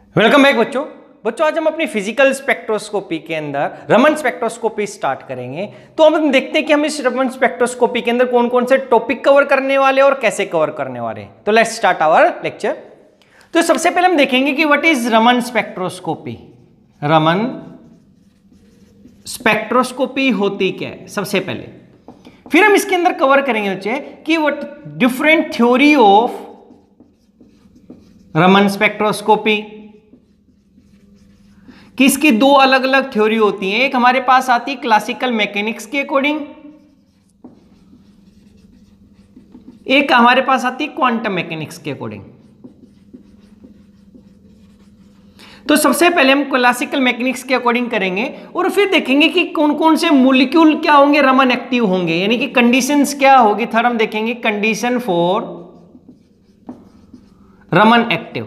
Welcome back बच्चों आज हम अपनी फिजिकल स्पेक्ट्रोस्कोपी के अंदर रमन स्पेक्ट्रोस्कोपी स्टार्ट करेंगे। तो हम देखते हैं कि हम इस रमन स्पेक्ट्रोस्कोपी के अंदर कौन कौन से टॉपिक कवर करने वाले और कैसे कवर करने वाले हैं। तो लेट्स स्टार्ट आवर लेक्चर। तो सबसे पहले हम देखेंगे कि what is Raman spectroscopy. Raman spectroscopy होती क्या है सबसे पहले, फिर हम इसके अंदर कवर करेंगे बच्चे कि what different theory of Raman spectroscopy, कि इसकी दो अलग अलग थ्योरी होती हैं। एक हमारे पास आती है क्लासिकल मैकेनिक्स के अकॉर्डिंग, एक हमारे पास आती है क्वांटम मैकेनिक्स के अकॉर्डिंग। तो सबसे पहले हम क्लासिकल मैकेनिक्स के अकॉर्डिंग करेंगे और फिर देखेंगे कि कौन कौन से मॉलिक्यूल क्या होंगे रमन एक्टिव होंगे, यानी कि कंडीशंस क्या होगी। थर्ड हम देखेंगे कंडीशन फॉर रमन एक्टिव,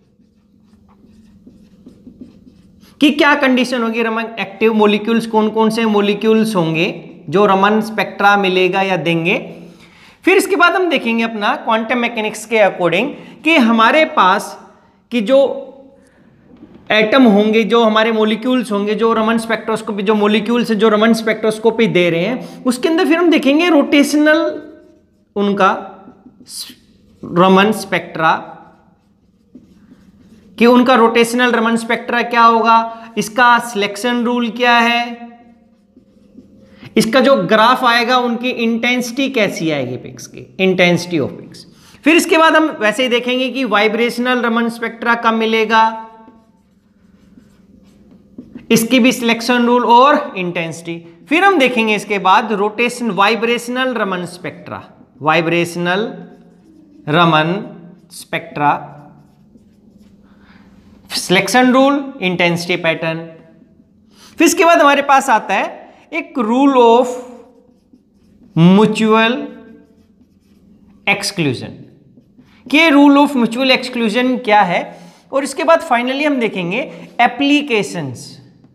कि क्या कंडीशन होगी रमन एक्टिव, मॉलिक्यूल्स कौन कौन से मॉलिक्यूल्स होंगे जो रमन स्पेक्ट्रा मिलेगा या देंगे। फिर इसके बाद हम देखेंगे अपना क्वांटम मैकेनिक्स के अकॉर्डिंग कि हमारे पास कि जो एटम होंगे, जो हमारे मॉलिक्यूल्स होंगे, जो रमन स्पेक्ट्रोस्कोपी, जो मॉलिक्यूल्स जो रमन स्पेक्ट्रोस्कोपी दे रहे हैं, उसके अंदर फिर हम देखेंगे रोटेशनल उनका रमन स्पेक्ट्रा, कि उनका रोटेशनल रमन स्पेक्ट्रा क्या होगा, इसका सिलेक्शन रूल क्या है, इसका जो ग्राफ आएगा उनकी इंटेंसिटी कैसी आएगी पिक्स की, इंटेंसिटी ऑफ पिक्स। फिर इसके बाद हम वैसे ही देखेंगे कि वाइब्रेशनल रमन स्पेक्ट्रा कब मिलेगा, इसकी भी सिलेक्शन रूल और इंटेंसिटी। फिर हम देखेंगे इसके बाद rotation vibrational Raman spectra, vibrational Raman spectra, selection rule, intensity pattern. फिर इसके बाद हमारे पास आता है एक रूल ऑफ म्यूचुअल एक्सक्लूजन, कि रूल ऑफ म्यूचुअल एक्सक्लूजन क्या है। और इसके बाद फाइनली हम देखेंगे एप्लीकेशंस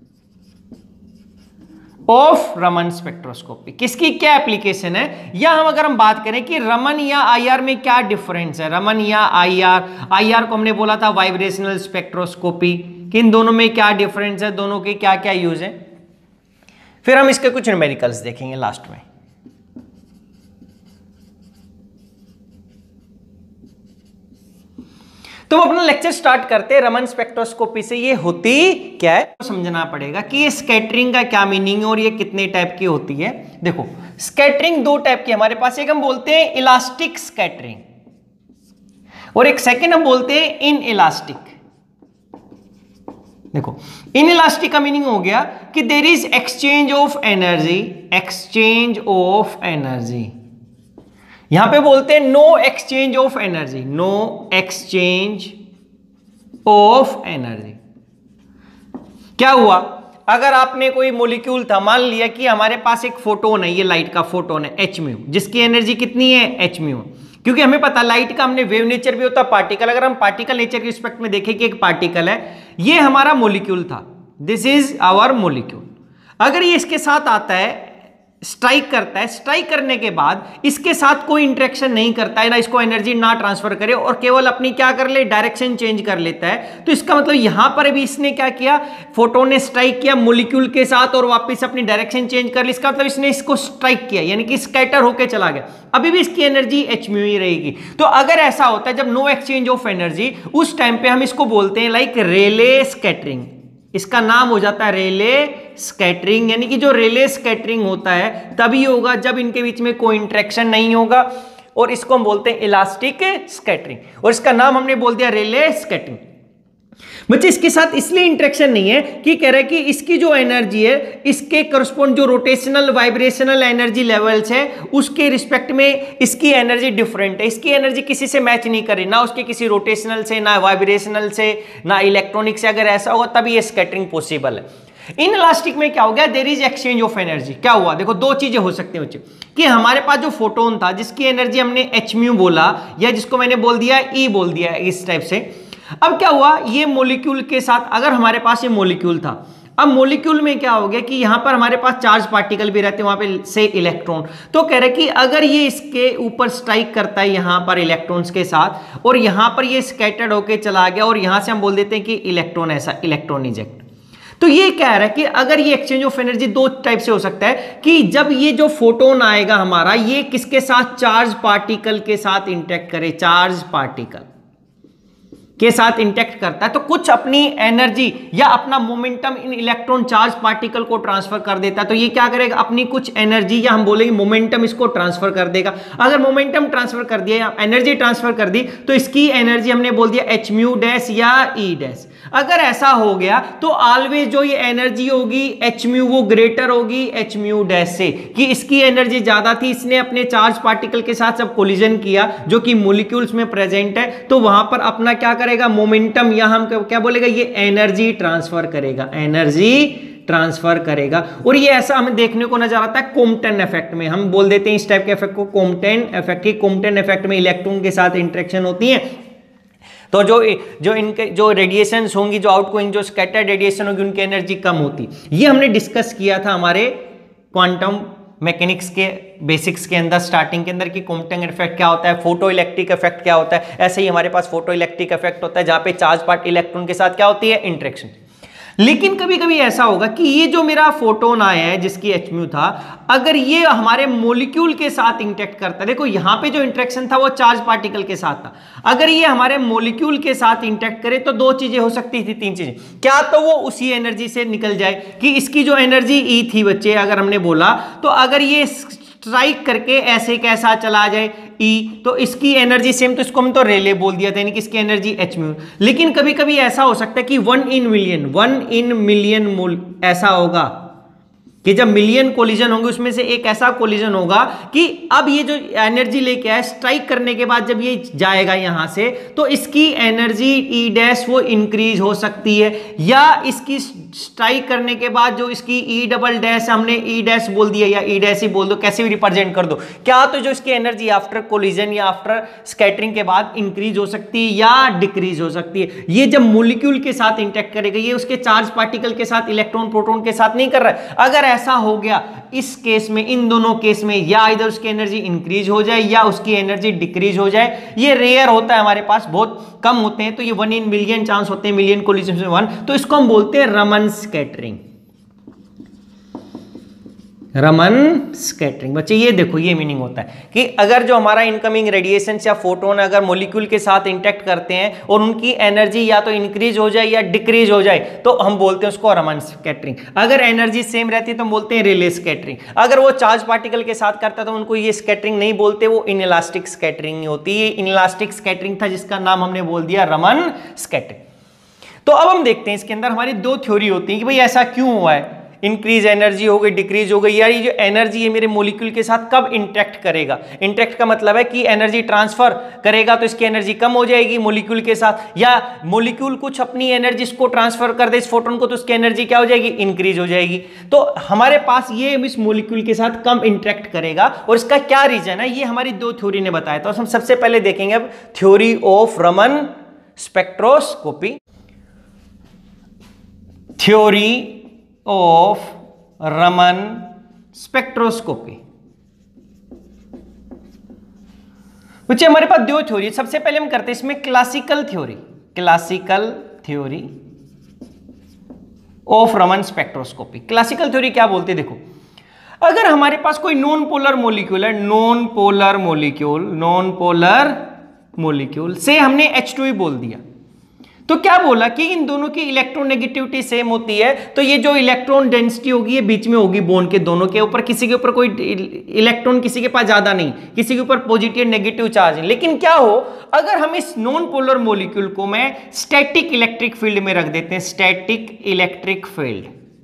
ऑफ रमन स्पेक्ट्रोस्कोपी, किसकी क्या एप्लीकेशन है, या हम अगर हम बात करें कि रमन या आईआर में क्या डिफरेंस है। रमन या आईआर, आईआर को हमने बोला था वाइब्रेशनल स्पेक्ट्रोस्कोपी, कि इन दोनों में क्या डिफरेंस है, दोनों के क्या क्या यूज है। फिर हम इसके कुछ न्यूमेरिकल्स देखेंगे लास्ट में। तो हम अपना लेक्चर स्टार्ट करते हैं रमन स्पेक्ट्रोस्कोपी से। ये होती क्या है तो समझना पड़ेगा कि ये स्कैटरिंग का क्या मीनिंग है और ये कितने टाइप की होती है। देखो स्कैटरिंग दो टाइप की हमारे पास, एक हम बोलते हैं इलास्टिक स्कैटरिंग और एक सेकंड हम बोलते हैं इन इलास्टिक। देखो इन इलास्टिक का मीनिंग हो गया कि there is exchange of energy, exchange of energy. यहां पे बोलते हैं no exchange of energy, no exchange of energy. क्या हुआ, अगर आपने कोई मॉलिक्यूल था, मान लिया कि हमारे पास एक फोटोन है, ये लाइट का फोटोन है h म्यू, जिसकी एनर्जी कितनी है h म्यू, क्योंकि हमें पता लाइट का हमने वेव नेचर भी होता है पार्टिकल। अगर हम पार्टिकल नेचर के रिस्पेक्ट में देखें कि एक पार्टिकल है, ये हमारा मॉलिक्यूल था, दिस इज आवर मॉलिक्यूल। अगर ये इसके साथ आता है, स्ट्राइक करता है, स्ट्राइक करने के बाद इसके साथ कोई इंटरेक्शन नहीं करता है, ना इसको एनर्जी ना ट्रांसफर करे और केवल अपनी क्या कर ले, डायरेक्शन चेंज कर लेता है। तो इसका मतलब यहां पर भी इसने क्या किया, फोटोन ने स्ट्राइक किया मॉलिक्यूल के साथ और वापस अपनी डायरेक्शन चेंज कर ली। इसका मतलब इसने इसको स्ट्राइक किया, यानी कि स्कैटर होकर चला गया। अभी भी इसकी एनर्जी h म्यू ही रहेगी। तो अगर ऐसा होता है जब नो एक्सचेंज ऑफ एनर्जी, उस टाइम पे हम इसको बोलते हैं लाइक रेले स्कैटरिंग। इसका नाम हो जाता है रेले स्कैटरिंग, यानी कि जो रेले स्कैटरिंग होता है तभी होगा जब इनके बीच में कोई इंटरेक्शन नहीं होगा, और इसको हम बोलते हैं इलास्टिक स्कैटरिंग और इसका नाम हमने बोल दिया रेले स्कैटरिंग। बच्चे इसके साथ इसलिए इंटरेक्शन नहीं है कि कह रहे हैं कि इसकी जो एनर्जी है इसके करस्पॉन्ड जो रोटेशनल वाइब्रेशनल एनर्जी लेवल्स है उसके रिस्पेक्ट में इसकी एनर्जी डिफरेंट है, इसकी एनर्जी किसी से मैच नहीं करे, ना उसके किसी रोटेशनल से, ना वाइब्रेशनल से, ना इलेक्ट्रॉनिक से। अगर ऐसा होगा तभी ये स्कैटरिंग पॉसिबल है। इन इलास्टिक में क्या हो गया, there is exchange of energy. क्या हुआ, देखो दो चीजें हो सकती हैं बच्चे, कि हमारे पास जो फोटोन था जिसकी एनर्जी हमने h म्यू बोला, या जिसको मैंने बोल दिया E बोल दिया इस टाइप से। अब क्या हुआ, ये मॉलिक्यूल के साथ, अगर हमारे पास ये मॉलिक्यूल था, अब मॉलिक्यूल में क्या हो गया कि यहां पर हमारे पास चार्ज पार्टिकल भी रहते हैं, वहां पे से इलेक्ट्रॉन। तो कह रहे कि अगर ये इसके ऊपर स्ट्राइक करता है यहां पर इलेक्ट्रॉन्स के साथ, और यहां पर ये स्कैटर्ड होके चला गया, और यहां से हम बोल देते हैं कि इलेक्ट्रॉन ऐसा, इलेक्ट्रॉन इजेक्ट। तो ये कह रहा है कि अगर ये एक्सचेंज ऑफ एनर्जी दो टाइप से हो सकता है कि जब ये जो फोटोन आएगा हमारा, ये किसके साथ, चार्ज पार्टिकल के साथ इंटरेक्ट करे, चार्ज पार्टिकल के साथ इंटरेक्ट करता है, तो कुछ अपनी एनर्जी या अपना मोमेंटम इन इलेक्ट्रॉन चार्ज पार्टिकल को ट्रांसफर कर देता है। तो ये क्या करेगा, अपनी कुछ एनर्जी या हम बोलेंगे मोमेंटम इसको ट्रांसफर कर देगा। अगर मोमेंटम ट्रांसफर कर दिया या एनर्जी ट्रांसफर कर दी, तो इसकी एनर्जी हमने बोल दिया एच म्यू डैश या ई डैश। अगर ऐसा हो गया तो ऑलवेज जो ये एनर्जी होगी एच म्यू वो ग्रेटर होगी एच म्यू डैश से, कि इसकी एनर्जी ज्यादा थी, इसने अपने चार्ज पार्टिकल के साथ जब कोलिजन किया जो कि मॉलिक्यूल्स में प्रेजेंट है, तो वहां पर अपना क्या करेगा, मोमेंटम, या हम क्या बोलेगा, ये एनर्जी ट्रांसफर करेगा, एनर्जी ट्रांसफर करेगा। और ये ऐसा हमें देखने को नजर आता है कॉम्पटन इफेक्ट में, हम बोल देते हैं इस टाइप के इफेक्ट को कॉम्पटन इफेक्ट। की कॉम्पटन इफेक्ट में इलेक्ट्रॉन के साथ इंटरेक्शन होती है, तो जो इनके जो रेडिएशंस होंगी, जो आउटगोइंग जो स्कैटर्ड रेडिएशन होगी, उनकी एनर्जी कम होती। ये हमने डिस्कस किया था हमारे क्वांटम मैकेनिक्स के बेसिक्स के अंदर, स्टार्टिंग के अंदर, कि कॉम्पटन इफेक्ट क्या होता है, फोटो इलेक्ट्रिक इफेक्ट क्या होता है। ऐसे ही हमारे पास फोटो इलेक्ट्रिक इफेक्ट होता है जहां पे चार्ज पार्टिकल इलेक्ट्रॉन के साथ क्या होती है, इंटरेक्शन। लेकिन कभी कभी ऐसा होगा कि ये जो मेरा फोटोन आया है जिसकी एच म्यू था, अगर ये हमारे मॉलिक्यूल के साथ इंटरेक्ट करता है, देखो यहां पे जो इंटरेक्शन था वो चार्ज पार्टिकल के साथ था, अगर ये हमारे मॉलिक्यूल के साथ इंटरेक्ट करे तो दो चीजें हो सकती थी, तीन चीजें। क्या तो वो उसी एनर्जी से निकल जाए कि इसकी जो एनर्जी ई थी बच्चे, अगर हमने बोला, तो अगर ये स्ट्राइक करके ऐसे कैसा चला जाए ई, तो इसकी एनर्जी सेम, तो इसको हम तो रेले बोल दिया था, यानी कि इसकी एनर्जी एच म्यू। लेकिन कभी कभी ऐसा हो सकता है कि 1 in million मोल ऐसा होगा कि जब मिलियन कोलिजन होंगे उसमें से एक ऐसा कोलिजन होगा कि अब ये जो एनर्जी लेके आया, स्ट्राइक करने के बाद जब ये जाएगा यहां से, तो इसकी एनर्जी ई डैश वो इंक्रीज हो सकती है, या इसकी स्ट्राइक करने के बाद जो इसकी ई डबल डैश, हमने ई डैश बोल दिया या ई डैश ही बोल दो, कैसे भी रिप्रेजेंट कर दो, क्या तो जो इसकी एनर्जी आफ्टर कोलिजन या आफ्टर स्कैटरिंग के बाद इंक्रीज हो सकती है या डिक्रीज हो सकती है। ये जब मॉलिक्यूल के साथ इंटरेक्ट करेगा, ये उसके चार्ज पार्टिकल के साथ, इलेक्ट्रॉन प्रोटॉन के साथ नहीं कर रहा है। अगर ऐसा हो गया इस केस में, इन दोनों केस में, या इधर उसकी एनर्जी इंक्रीज हो जाए या उसकी एनर्जी डिक्रीज हो जाए, ये रेयर होता है, हमारे पास बहुत कम होते हैं, तो ये 1 in million चांस होते हैं, मिलियन कोलिजन में 1, तो इसको हम बोलते हैं रमन स्कैटरिंग। रमन स्कैटरिंग बच्चे, ये देखो ये मीनिंग होता है कि अगर जो हमारा इनकमिंग रेडिएशन या फोटोन अगर मॉलिक्यूल के साथ इंटरेक्ट करते हैं और उनकी एनर्जी या तो इंक्रीज हो जाए या डिक्रीज हो जाए, तो हम बोलते हैं उसको रमन स्कैटरिंग। अगर एनर्जी सेम रहती है तो हम बोलते हैं रेले स्कैटरिंग। अगर वो चार्ज पार्टिकल के साथ करता है तो उनको ये स्कैटरिंग नहीं बोलते, वो इनइलास्टिक स्कैटरिंग होती है। इनइलास्टिक स्कैटरिंग था जिसका नाम हमने बोल दिया रमन स्कैटरिंग। तो अब हम देखते हैं इसके अंदर हमारी दो थ्योरी होती है कि भाई ऐसा क्यों हुआ है, इंक्रीज एनर्जी हो गई, डिक्रीज हो गई, यार ये जो एनर्जी है मेरे मॉलिक्यूल के साथ कब इंटरेक्ट करेगा। इंटरेक्ट का मतलब है कि एनर्जी ट्रांसफर करेगा तो इसकी एनर्जी कम हो जाएगी मॉलिक्यूल के साथ, या मॉलिक्यूल कुछ अपनी एनर्जी इसको ट्रांसफर कर दे इस फोटोन को, तो उसकी एनर्जी क्या हो जाएगी, इंक्रीज हो जाएगी। तो हमारे पास ये इस मॉलिक्यूल के साथ कम इंटरेक्ट करेगा, और इसका क्या रीजन है, ये हमारी दो थ्योरी ने बताया। तो हम सबसे पहले देखेंगे अब theory of Raman spectroscopy. Theory of Raman spectroscopy. बच्चे हमारे पास दो थ्योरी, सबसे पहले हम करते हैं इसमें classical theory, classical theory of Raman spectroscopy. Classical theory क्या बोलते हैं, देखो अगर हमारे पास कोई नॉन पोलर मॉलिक्यूल है, नॉन पोलर मॉलिक्यूल से हमने H2 बोल दिया, तो क्या बोला कि इन दोनों की इलेक्ट्रोनेगेटिविटी सेम होती है, तो ये जो इलेक्ट्रॉन डेंसिटी होगी ये बीच में होगी बॉन्ड के दोनों के ऊपर, किसी के ऊपर कोई इलेक्ट्रॉन किसी के पास ज्यादा नहीं, किसी के ऊपर पॉजिटिव नेगेटिव चार्ज नहीं। लेकिन क्या हो अगर हम इस नॉन पोलर मॉलिक्यूल को मैं स्टैटिक इलेक्ट्रिक फील्ड में रख देते हैं, स्टैटिक इलेक्ट्रिक फील्ड,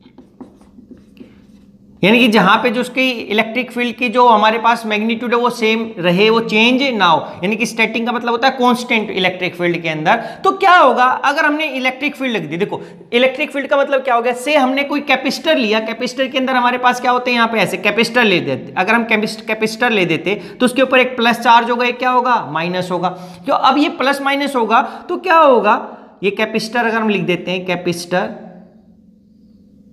यानी कि जहां पे जो उसकी इलेक्ट्रिक फील्ड की जो हमारे पास मैग्नीट्यूड है वो सेम रहे, वो चेंज ना हो, यानी कि स्टैटिक का मतलब होता है कांस्टेंट इलेक्ट्रिक फील्ड के अंदर। तो क्या होगा अगर हमने इलेक्ट्रिक फील्ड लिख दी, देखो इलेक्ट्रिक फील्ड का मतलब क्या हो गया, से हमने कोई कैपेसिटर लिया, कैपेसिटर के अंदर हमारे पास क्या होते हैं, यहाँ पे ऐसे कैपेसिटर ले देते, अगर हम कैपेसिटर ले देते तो उसके ऊपर एक प्लस चार्ज होगा, एक क्या होगा, माइनस होगा। तो अब ये प्लस माइनस होगा तो क्या होगा, ये कैपेसिटर अगर हम लिख देते हैं कैपेसिटर,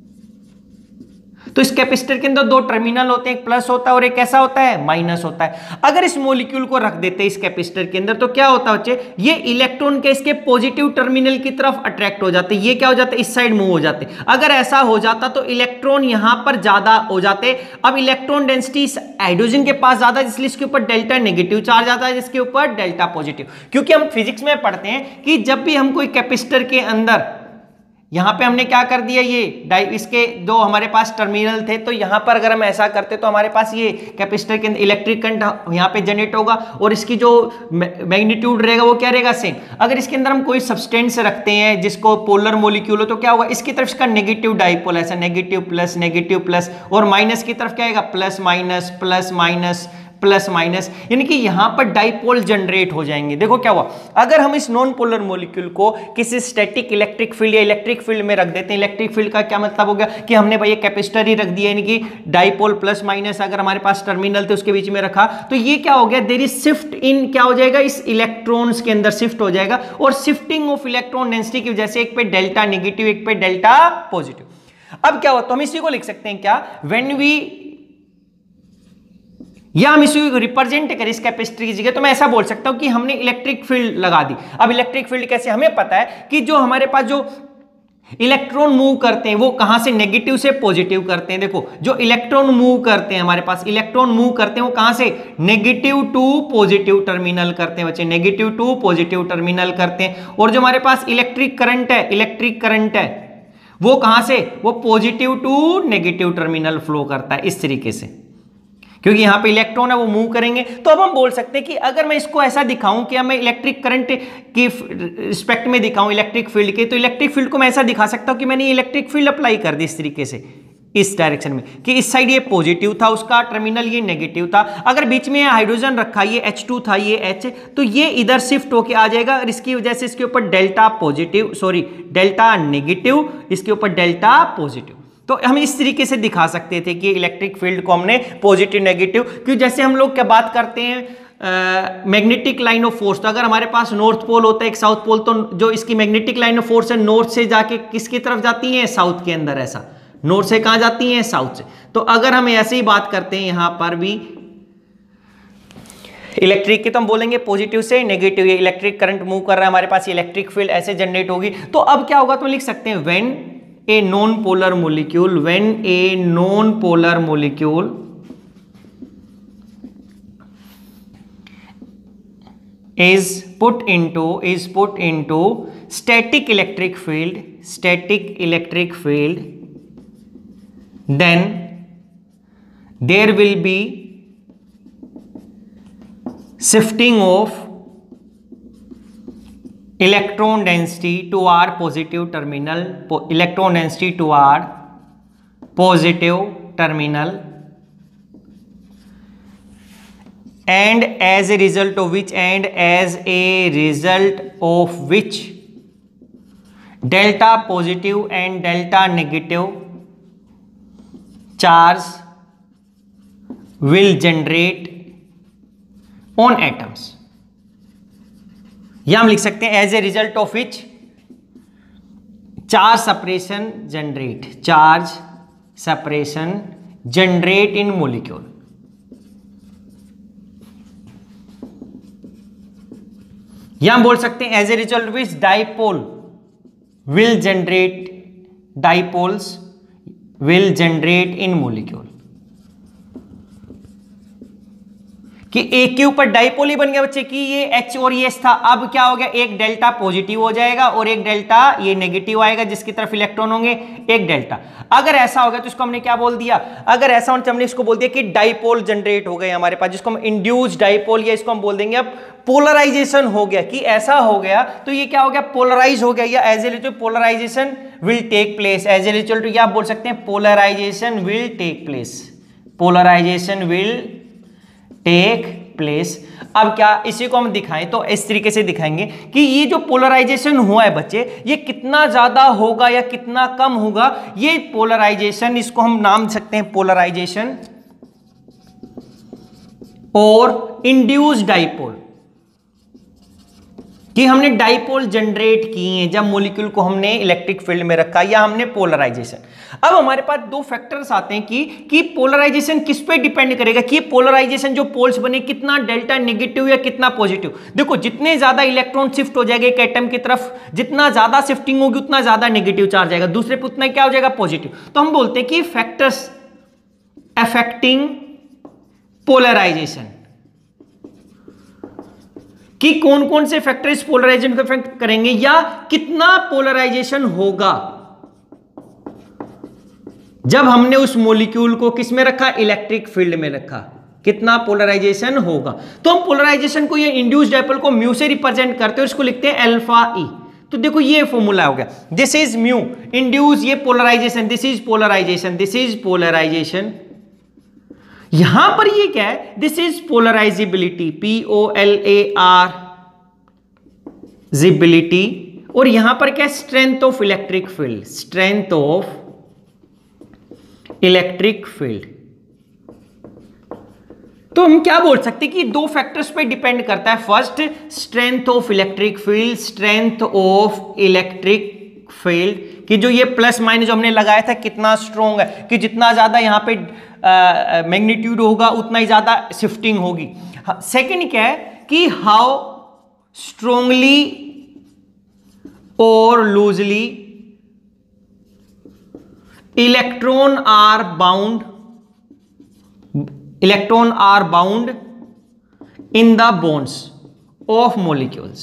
तो इस कैपेसिटर के अंदर दो टर्मिनल होते हैं, एक प्लस होता है और एक कैसा होता है, माइनस होता है। अगर इस मॉलिक्यूल को रख देते हैं इस कैपेसिटर के अंदर तो क्या होता है बच्चे, ये इलेक्ट्रॉन के इसके पॉजिटिव टर्मिनल की तरफ अट्रैक्ट हो जाते, ये क्या हो जाता है, इस साइड मूव हो जाते। अगर ऐसा हो जाता तो इलेक्ट्रॉन यहां पर ज्यादा हो जाते। अब इलेक्ट्रॉन डेंसिटी हाइड्रोजन के पास ज्यादा है, इसलिए इसके ऊपर डेल्टा नेगेटिव चार्ज आता है, जिसके ऊपर डेल्टा पॉजिटिव। क्योंकि हम फिजिक्स में पढ़ते हैं कि जब भी हम कोई कैपेसिटर के अंदर, यहां पे हमने क्या कर दिया, ये इसके दो हमारे पास टर्मिनल थे, तो यहां पर अगर हम ऐसा करते तो हमारे पास ये कैपेसिटर के अंदर इलेक्ट्रिक करंट यहां पे जनरेट होगा और इसकी जो मैग्नीट्यूड रहेगा वो क्या रहेगा, सेम। अगर इसके अंदर हम कोई सब्सटेंस रखते हैं जिसको पोलर मॉलिक्यूल हो तो क्या होगा, इसकी तरफ इसका नेगेटिव डाइपोल, ऐसा नेगेटिव प्लस, और माइनस की तरफ क्या आएगा, प्लस माइनस, यानी कि यहां पर डाइपोल जनरेट हो जाएंगे। देखो क्या हुआ, अगर हम इस नॉन पोलर मॉलिक्यूल को किसी स्टैटिक इलेक्ट्रिक फील्ड या इलेक्ट्रिक फील्ड में रख देते हैं, इलेक्ट्रिक फील्ड का क्या मतलब हो गया कि हमने भाई ये कैपेसिटर ही रख दिया, यानी कि डाइपोल प्लस माइनस अगर हमारे पास टर्मिनल थे उसके बीच में रखा, तो ये क्या हो गया, देयर इज शिफ्ट इन, क्या हो जाएगा, इस इलेक्ट्रॉन्स के अंदर शिफ्ट हो जाएगा। और शिफ्टिंग ऑफ इलेक्ट्रॉन डेंसिटी की वजह से एक पे डेल्टा नेगेटिव, एक पे डेल्टा पॉजिटिव। अब क्या हुआ, तो हम इसी को लिख सकते हैं क्या, व्हेन वी, या हम इसी को रिप्रेजेंट करें इस कैपेसिटर की जगह, तो मैं ऐसा बोल सकता हूं कि हमने इलेक्ट्रिक फील्ड लगा दी। अब इलेक्ट्रिक फील्ड कैसे, हमें पता है कि जो हमारे पास जो इलेक्ट्रॉन मूव करते हैं वो कहां से, नेगेटिव से पॉजिटिव करते हैं। देखो जो इलेक्ट्रॉन मूव करते हैं, हमारे पास इलेक्ट्रॉन मूव करते हैं वो कहां से, नेगेटिव टू पॉजिटिव टर्मिनल करते हैं बच्चे, नेगेटिव टू पॉजिटिव टर्मिनल करते हैं। और जो हमारे पास इलेक्ट्रिक करंट है वो कहां से, वो positive to negative terminal flow करता है, इस तरीके से, क्योंकि यहां पे इलेक्ट्रॉन है वो मूव करेंगे। तो अब हम बोल सकते हैं कि अगर मैं इसको ऐसा दिखाऊं कि मैं इलेक्ट्रिक करंट की रिस्पेक्ट में दिखाऊं इलेक्ट्रिक फील्ड के, तो इलेक्ट्रिक फील्ड को मैं ऐसा दिखा सकता हूं कि मैंने इलेक्ट्रिक फील्ड अप्लाई कर दी इस तरीके से, इस डायरेक्शन में, कि इस साइड ये पॉजिटिव था उसका टर्मिनल, ये नेगेटिव था। अगर बीच में हाइड्रोजन रखा, ये H2 था, ये H, तो ये इधर शिफ्ट होके आ जाएगा और इसकी वजह से इसके ऊपर डेल्टा नेगेटिव, इसके ऊपर डेल्टा पॉजिटिव। तो हम इस तरीके से दिखा सकते थे कि इलेक्ट्रिक फील्ड को हमने पॉजिटिव नेगेटिव, क्योंकि जैसे हम लोग क्या बात करते हैं मैग्नेटिक लाइन ऑफ फोर्स, तो अगर हमारे पास नॉर्थ पोल होता है एक साउथ पोल, तो जो इसकी मैग्नेटिक लाइन ऑफ फोर्स है नॉर्थ से जाके किसकी तरफ जाती है, साउथ के अंदर, ऐसा नॉर्थ से कहां जाती है, साउथ से। तो अगर हम ऐसे ही बात करते हैं यहां पर भी इलेक्ट्रिक की, तो हम बोलेंगे पॉजिटिव से नेगेटिव, ये इलेक्ट्रिक करंट मूव कर रहा है हमारे पास, इलेक्ट्रिक फील्ड ऐसे जनरेट होगी। तो अब क्या होगा, तो लिख सकते हैं when a non-polar molecule is put into static electric field, then there will be shifting of electron density toward positive terminal, and as a result of which delta positive and delta negative charge will generate on atoms। या हम लिख सकते हैं as a result of which charge separation generate in molecule. या हम बोल सकते हैं as a result of which dipoles will generate in molecule, कि एक के ऊपर डाइपोल ही बन गया बच्चे, कि ये H और ये S था, अब क्या हो गया, एक डेल्टा पॉजिटिव हो जाएगा और एक डेल्टा ये नेगेटिव आएगा जिसकी तरफ इलेक्ट्रॉन होंगे, एक डेल्टा। अगर ऐसा हो गया तो इसको हमने क्या बोल दिया, अगर ऐसा हो तो हमने इसको बोल दिया कि डाइपोल जनरेट हो गए हमारे पास, जिसको हम इंड्यूस डाइपोल, या इसको हम बोल देंगे अब पोलराइजेशन हो गया, कि ऐसा हो गया तो ये क्या हो गया, पोलराइज हो गया, या as a result polarisation will take place, as a result या आप बोल सकते हैं पोलराइजेशन विल टेक प्लेस। अब क्या इसी को हम दिखाएं तो इस तरीके से दिखाएंगे कि ये जो पोलराइजेशन हुआ है बच्चे, ये कितना ज्यादा होगा या कितना कम होगा। ये पोलराइजेशन, इसको हम नाम सकते हैं पोलराइजेशन और इंड्यूस्ड डाइपोल, कि हमने डाइपोल जनरेट किए हैं जब मॉलिक्यूल को हमने इलेक्ट्रिक फील्ड में रखा या हमने पोलराइजेशन। अब हमारे पास दो फैक्टर्स आते हैं कि पोलराइजेशन किस पे डिपेंड करेगा, कि पोलराइजेशन जो पोल्स बने कितना डेल्टा नेगेटिव या कितना पॉजिटिव। देखो जितने ज्यादा इलेक्ट्रॉन शिफ्ट हो जाएगा एक एटम की तरफ, जितना ज्यादा शिफ्टिंग होगी उतना ज्यादा नेगेटिव चार्ज आएगा, दूसरे पे उतना क्या हो जाएगा पॉजिटिव। तो हम बोलते हैं कि फैक्टर्स अफेक्टिंग पोलराइजेशन, कि कौन कौन से फैक्टर इस पोलराइजेशन को अफेक्ट करेंगे या कितना पोलराइजेशन होगा जब हमने उस मॉलिक्यूल को किस में रखा, इलेक्ट्रिक फील्ड में रखा, कितना पोलराइजेशन होगा। तो हम पोलराइजेशन को ये इंड्यूस्ड डाइपोल को म्यू से रिप्रेजेंट करते हैं, इसको लिखते हैं अल्फा ई। तो देखो ये फॉर्मूला हो गया, दिस इज म्यू इंड्यूस, ये polarisation, this is polarisation, this is polarisation. यहां पर ये क्या है, दिस इज पोलराइजिबिलिटी, POLAR जिबिलिटी, और यहां पर क्या है, strength of electric field, strength of electric field. तो हम क्या बोल सकते हैं कि दो फैक्टर्स पे डिपेंड करता है। First strength of electric field, strength of electric field, कि जो ये प्लस माइनस जो हमने लगाया था कितना स्ट्रॉन्ग है, कि जितना ज्यादा यहां पे मैग्नीट्यूड होगा उतना ही ज्यादा शिफ्टिंग होगी। सेकंड क्या है कि हाउ स्ट्रोंगली और loosely electron are bound in the bonds of molecules,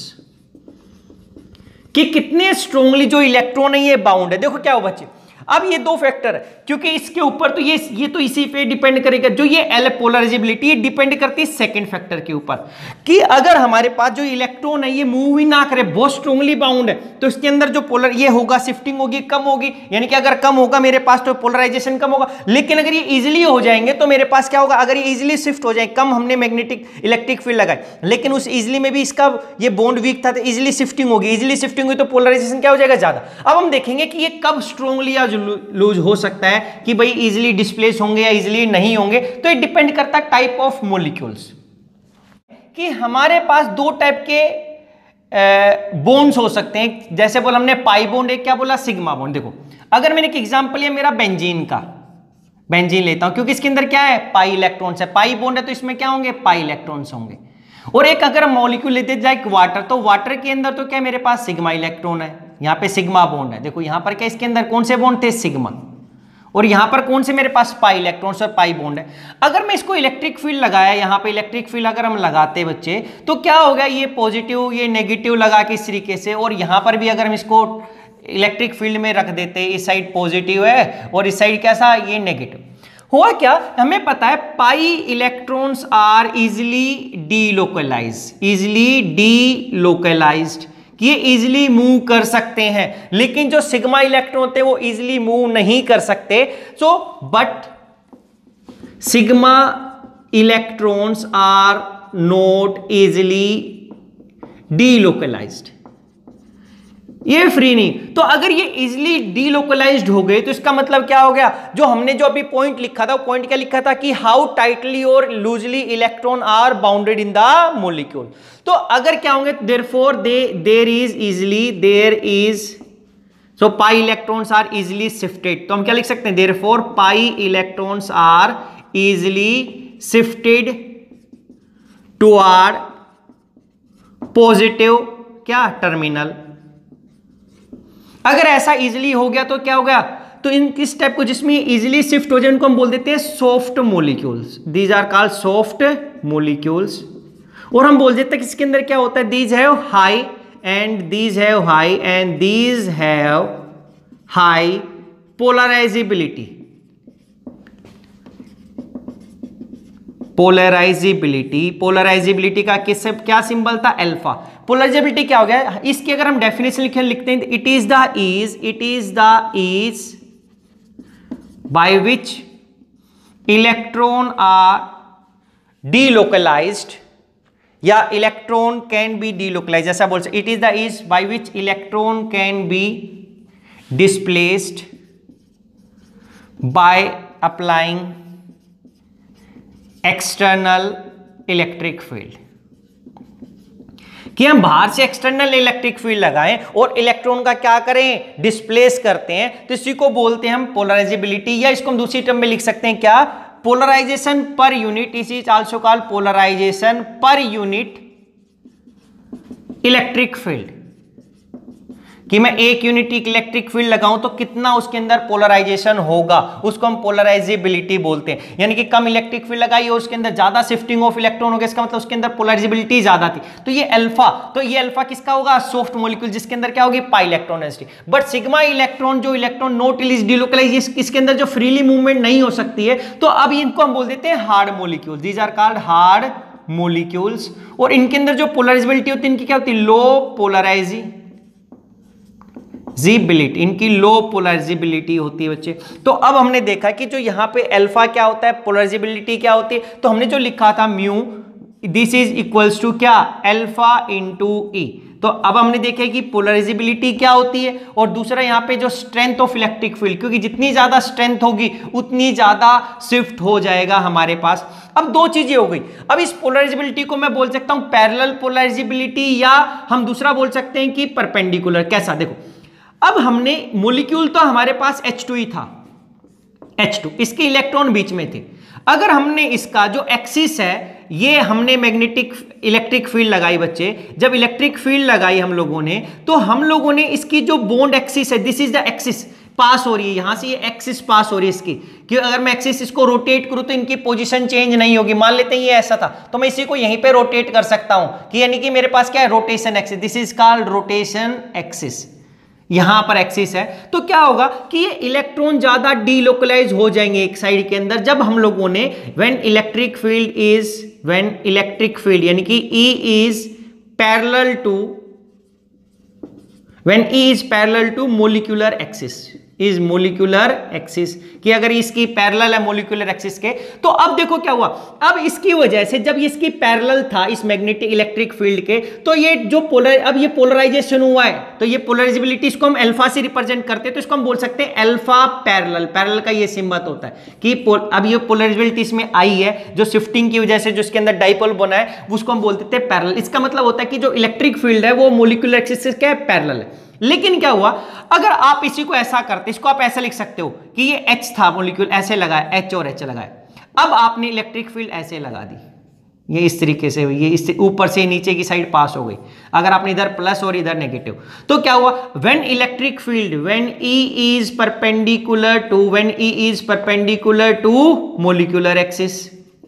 कि कितने स्ट्रोंगली जो इलेक्ट्रॉन है ये बाउंड है। देखो क्या हो बच्चे, अब ये दो फैक्टर है, क्योंकि इसके ऊपर तो ये तो इसी पे डिपेंड करेगा, जो ये एल पोलराइजेबिलिटी डिपेंड करती है सेकंड फैक्टर के ऊपर, कि अगर हमारे पास जो इलेक्ट्रॉन है ये मूव ही ना करे, बहुत स्ट्रांगली बाउंड है, तो इसके अंदर जो पोलर ये होगा, शिफ्टिंग होगी, कम होगी, यानी कि अगर कम होगा मेरे पास तो पोलराइजेशन कम होगा। लेकिन अगर ये इजिली हो जाएंगे तो मेरे पास क्या होगा, अगर ये इजिली शिफ्ट हो जाए, कम हमने मैग्नेटिक इलेक्ट्रिक फील्ड लगाई, लेकिन उस इजिली में भी इसका ये बॉन्ड वीक था तो इजिली शिफ्टिंग होगी, इजिली शिफ्टिंग हुई तो पोलराइजेशन क्या हो जाएगा, ज्यादा। अब हम देखेंगे कि ये कब स्ट्रांगली या लूज हो सकता है, कि भाई इजिली डिस्प्लेस होंगे या इजिली नहीं होंगे। तो ये डिपेंड करता है टाइप ऑफ मॉलिक्यूल्स, कि हमारे पास दो टाइप के बॉन्ड्स हो सकते हैं। जैसे बोला हमने पाई बॉन्ड, एक क्या बोला, सिग्मा बॉन्ड। देखो अगर मैंने एक एग्जांपल लिया मेरा बेंजीन का, बेंजीन लेता हूं, क्योंकि इसके अंदर क्या है, पाई इलेक्ट्रॉन्स है, पाई बॉन्ड है तो इसमें क्या होंगे, पाई इलेक्ट्रॉन्स होंगे। और एक अगर मॉलिक्यूल लेते जाए वाटर, तो वाटर के अंदर तो क्या मेरे पास सिग्मा इलेक्ट्रॉन है, यहां पे सिग्मा बॉन्ड है। देखो यहां पर क्या, इसके अंदर कौन से बॉन्ड थे, सिग्मा, और यहां पर कौन से मेरे पास पाई इलेक्ट्रॉन्स और पाई बॉन्ड है। अगर मैं इसको इलेक्ट्रिक फील्ड लगाया, यहां पे इलेक्ट्रिक फील्ड अगर हम लगाते बच्चे, तो क्या होगा, ये पॉजिटिव ये नेगेटिव लगा के इस तरीके से, और यहां पर भी अगर हम इसको इलेक्ट्रिक फील्ड में रख देते, इस साइड पॉजिटिव है और इस साइड कैसा, ये नेगेटिव। हुआ क्या, हमें पता है pi electrons are easily delocalised, कि ये इजिली मूव कर सकते हैं, लेकिन जो सिग्मा इलेक्ट्रॉन होते हैं वो इजिली मूव नहीं कर सकते। So but sigma electrons are not easily delocalised, ये फ्री नहीं। तो अगर ये इजिली डीलोकलाइज्ड हो गए तो इसका मतलब क्या हो गया, जो हमने जो अभी पॉइंट लिखा था, पॉइंट क्या लिखा था, कि हाउ टाइटली और loosely electron are bounded in the molecule. तो अगर क्या होंगे, therefore there is so pi electrons are easily shifted. तो हम क्या लिख सकते हैं, therefore pi electrons are easily shifted toward positive क्या टर्मिनल। अगर ऐसा इजिली हो गया तो क्या हो गया, तो इन किस टाइप को जिसमें इजिली शिफ्ट हो जाए उनको हम बोल देते हैं soft molecules, these are called soft molecules. और हम बोल देते हैं कि इसके अंदर क्या होता है, these have high and these have high and these have high polarisability. Polarisability का किस क्या सिंबल था, अल्फा। पोलराइजिबिलिटी क्या हो गया, इसकी अगर हम डेफिनेशन लिखते हैं, it is the is by which electron are delocalised, या इलेक्ट्रॉन कैन बी डीलोकलाइज्ड, ऐसा बोल सकते, it is the is by which electron can be displaced by applying external electric field. कि हम बाहर से एक्सटर्नल इलेक्ट्रिक फील्ड लगाएं और इलेक्ट्रॉन का क्या करें, डिस्प्लेस करते हैं, तो इसी को बोलते हैं हम पोलराइजेबिलिटी, या इसको हम दूसरी टर्म में लिख सकते हैं क्या, polarisation per unit. It is also called polarisation per unit electric field, कि मैं एक यूनिट इलेक्ट्रिक फील्ड लगाऊं तो कितना उसके अंदर पोलराइजेशन होगा, उसको हम पोलराइजेबिलिटी बोलते हैं। यानी कि कम इलेक्ट्रिक फील्ड लगाई और उसके अंदर ज्यादा शिफ्टिंग ऑफ इलेक्ट्रॉन हो गया, इसका मतलब उसके अंदर पोलराइजेबिलिटी ज्यादा थी। तो ये अल्फा किसका होगा, सॉफ्ट मॉलिक्यूल, जिसके अंदर क्या होगी, pi electron density. But sigma electron, जो इलेक्ट्रॉन नॉट डिलोकलाइज, इसके अंदर जो फ्रीली मूवमेंट नहीं हो सकती है, तो अब इनको हम बोल देते हैं hard molecule. These are called hard molecules. और इनके अंदर जो पोलराइजेबिलिटी होती है इनकी क्या होती है, लो पोलराइजेबिलिटी, इनकी लो पोलराइजेबिलिटी होती है बच्चे। तो अब हमने देखा कि जो यहां पे अल्फा क्या होता है, पोलराइजेबिलिटी क्या होती है, तो हमने जो लिखा था mu, this is equals to क्या, अल्फा इंटू ई। तो अब हमने देखा कि पोलराइजेबिलिटी क्या होती है, और दूसरा यहां पे जो स्ट्रेंथ ऑफ इलेक्ट्रिक फील्ड, क्योंकि जितनी ज्यादा स्ट्रेंथ होगी उतनी ज्यादा शिफ्ट हो जाएगा हमारे पास। अब दो चीजें हो गई। अब इस पोलराइजेबिलिटी को मैं बोल सकता हूं पैरेलल पोलराइजेबिलिटी, या हम दूसरा बोल सकते हैं कि परपेंडिकुलर। कैसा, देखो अब हमने मॉलिक्यूल तो हमारे पास H2 ही था, H2, इसके इलेक्ट्रॉन बीच में थे। अगर हमने इसका जो एक्सिस है, ये हमने मैग्नेटिक इलेक्ट्रिक फील्ड लगाई बच्चे, जब इलेक्ट्रिक फील्ड लगाई हम लोगों ने, तो हम लोगों ने इसकी जो बॉन्ड एक्सिस है, this is the axis, pass हो रही है, यहां से ये एक्सिस पास हो रही है इसकी, कि अगर मैं एक्सिस इसको रोटेट करूं तो इनकी पोजीशन चेंज नहीं होगी। मान लेते हैं ये ऐसा था, तो मैं इसी को यहीं पे रोटेट कर सकता हूं, कि यानी कि मेरे पास क्या है, rotation axis, this is called rotation axis. यहां पर एक्सिस है, तो क्या होगा कि ये इलेक्ट्रॉन ज्यादा डीलोकलाइज हो जाएंगे एक साइड के अंदर, जब हम लोगों ने व्हेन इलेक्ट्रिक फील्ड यानी कि E is parallel to molecular axis, कि अगर इसकी पैरेलल है मोलिकुलर एक्सिस के, तो अब देखो क्या हुआ, अब इसकी वजह से जब इसकी पैरेलल था इस मैग्नेटिक इलेक्ट्रिक फील्ड के, तो ये जो अब ये पोलराइजेशन हुआ है, तो ये पोलराइजेबिलिटी, इसको हम अल्फा से रिप्रेजेंट करते हैं, तो इसको हम बोल सकते हैं अल्फा पैरेलल का ये सिंबल होता है कि अब ये पोलराइजेबिलिटी इसमें आई है, जो शिफ्टिंग की वजह से जो इसके अंदर डाइपोल बना है, उसको हम बोल देते हैं पैरेलल। इसका मतलब होता है कि जो इलेक्ट्रिक फील्ड है वो मोलिकुलर एक्सिस से क्या है, पैरेलल है। लेकिन क्या हुआ, अगर आप इसी को ऐसा करते, इसको आप ऐसा लिख सकते हो कि ये H था मॉलिक्यूल, ऐसे लगाया, H और H लगाया, अब आपने इलेक्ट्रिक फील्ड ऐसे लगा दी, ये इस तरीके से, ये इस ऊपर से नीचे की साइड पास हो गई। अगर आपने इधर प्लस और इधर नेगेटिव, तो क्या हुआ, when electric field, when E is perpendicular to molecular axis,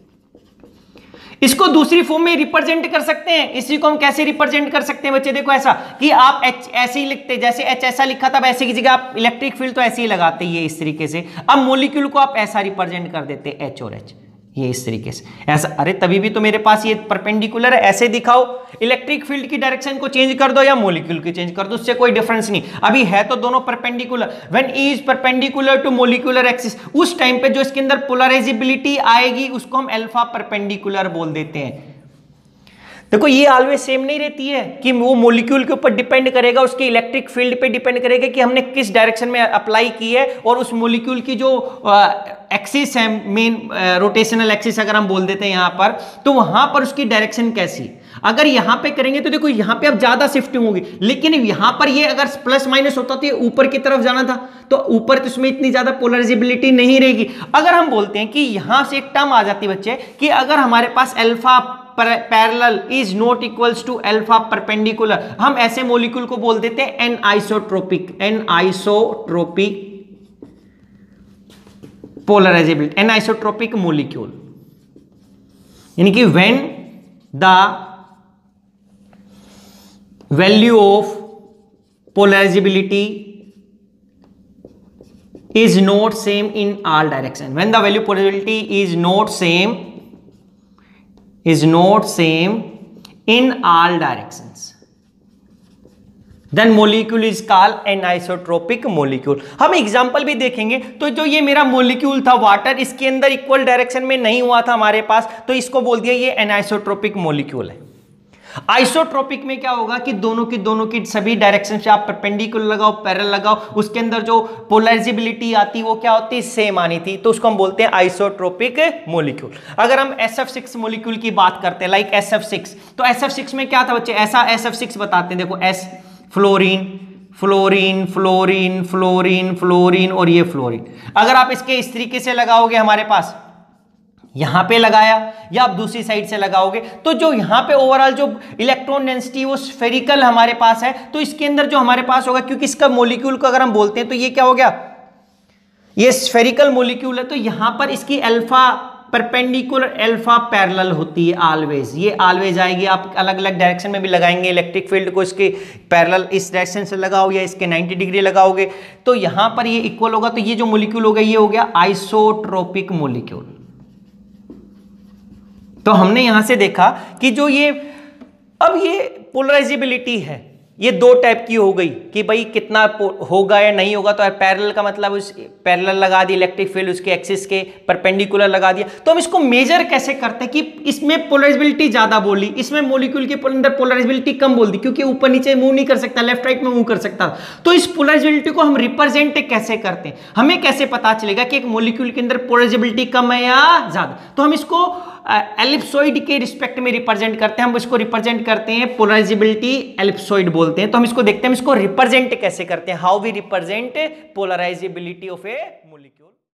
इसको दूसरी फॉर्म में रिप्रेजेंट कर सकते हैं। इसी को हम कैसे रिप्रेजेंट कर सकते हैं बच्चे, देखो ऐसा कि आप H ऐसे ही लिखते, जैसे H ऐसा लिखा था वैसे की जगह आप इलेक्ट्रिक फील्ड तो ऐसे ही लगाते हैं, ये इस तरीके से। अब मॉलिक्यूल को आप ऐसा रिप्रेजेंट कर देते हैं, H और H, ये इस तरीके से ऐसा। अरे तभी भी तो मेरे पास ये परपेंडिकुलर है, ऐसे दिखाओ, इलेक्ट्रिक फील्ड की डायरेक्शन को चेंज कर दो या मॉलिक्यूल की चेंज कर दो, उससे कोई डिफरेंस नहीं, अभी है तो दोनों perpendicular. When E is perpendicular to molecular axis, उस टाइम पे जो इसके अंदर पोलराइजेबिलिटी आएगी उसको हम अल्फा परपेंडिकुलर बोल देते हैं। देखो ये ऑलवेज सेम नहीं रहती है, कि वो मॉलिक्यूल के ऊपर डिपेंड करेगा, उसके इलेक्ट्रिक फील्ड पे डिपेंड करेगा कि हमने किस डायरेक्शन में अप्लाई की है, और उस मॉलिक्यूल की जो एक्सिस है, मेन रोटेशनल एक्सिस अगर हम बोल देते हैं यहाँ पर, तो वहां पर उसकी डायरेक्शन कैसी। अगर यहाँ पे करेंगे तो देखो यहाँ पे अब ज्यादा शिफ्टिंग होगी, लेकिन यहाँ पर ये अगर प्लस माइनस होता तो ये ऊपर की तरफ जाना था, तो ऊपर तो इसमें इतनी ज्यादा पोलराइजेबिलिटी नहीं रहेगी। अगर हम बोलते हैं कि यहां से एक टर्म आ जाती है बच्चे, कि अगर हमारे पास alpha parallel is not equals to alpha perpendicular, हम ऐसे मॉलिक्यूल को बोल देते हैं एनआइसोट्रोपिक पोलराइजेबिलिटी, एनआइसोट्रोपिक मॉलिक्यूल, यानी कि when the value of polarisability is not same in all direction, when the value polarity is not same in all directions, then molecule is called anisotropic molecule। हम example भी देखेंगे, तो जो ये मेरा मॉलिक्यूल था वाटर, इसके अंदर इक्वल डायरेक्शन में नहीं हुआ था हमारे पास, तो इसको बोल दिया ये एनिसोट्रोपिक मॉलिक्यूल है। आइसोट्रोपिक में क्या होगा कि दोनों की सभी डायरेक्शन से आप परपेंडिकुलर लगाओ, पैरेलल लगाओ, उसके अंदर जो पोलराइजेबिलिटी आती वो क्या होती, सेम आनी थी, तो उसको हम बोलते हैं आइसोट्रोपिक मॉलिक्यूल। अगर हम SF6 मॉलिक्यूल की बात करते हैं, लाइक SF6, तो SF6 में क्या था बच्चे, ऐसा SF6 बताते हैं, देखो S, fluorine fluorine fluorine fluorine fluorine और ये फ्लोरीन। अगर आप इसके इस तरीके से लगाओगे, हमारे पास यहां पे लगाया या आप दूसरी साइड से लगाओगे, तो जो यहां पे ओवरऑल जो इलेक्ट्रॉन डेंसिटी वो स्फेरिकल हमारे पास है, तो इसके अंदर जो हमारे पास होगा, क्योंकि इसका मॉलिक्यूल को अगर हम बोलते हैं तो ये क्या हो गया, ये स्फेरिकल मॉलिक्यूल है, तो यहां पर इसकी अल्फा परपेंडिकुलर अल्फा पैरेलल होती है ऑलवेज, ये ऑलवेज आएगी। आप अलग अलग डायरेक्शन में भी लगाएंगे इलेक्ट्रिक फील्ड को, इसके पैरेलल इस डायरेक्शन से लगाओ या इसके 90 डिग्री लगाओगे, तो यहां पर ये इक्वल होगा, तो ये जो मॉलिक्यूल होगा ये हो गया आइसोट्रोपिक मॉलिक्यूल। तो हमने यहां से देखा कि जो ये अब ये पोलराइजेबिलिटी है, ये दो टाइप की हो गई कि भाई कितना होगा या नहीं होगा, तो पैरेलल का मतलब उस पैरेलल लगा दी इलेक्ट्रिक फील्ड, उसके एक्सिस के परपेंडिकुलर लगा दिया। तो हम इसको मेजर कैसे करते हैं कि इसमें पोलराइजेबिलिटी ज्यादा बोली, इसमें मॉलिक्यूल के अंदर पोलराइजेबिलिटी कम बोल दी, क्योंकि ऊपर नीचे मूव नहीं कर सकता, लेफ्ट राइट में मूव कर सकता। तो इस पोलराइजेबिलिटी को हम रिप्रेजेंट कैसे करते हैं, हमें कैसे पता चलेगा कि एक मॉलिक्यूल के अंदर पोलराइजेबिलिटी कम है या ज्यादा, तो हम इसको एलिप्सॉइड के रिस्पेक्ट में रिप्रेजेंट करते हैं, हम इसको रिप्रेजेंट करते हैं पोलराइजेबिलिटी एलिप्सॉइड बोलते हैं। तो हम इसको देखते हैं, हम इसको रिप्रेजेंट कैसे करते हैं, how we represent polarisability of a molecule.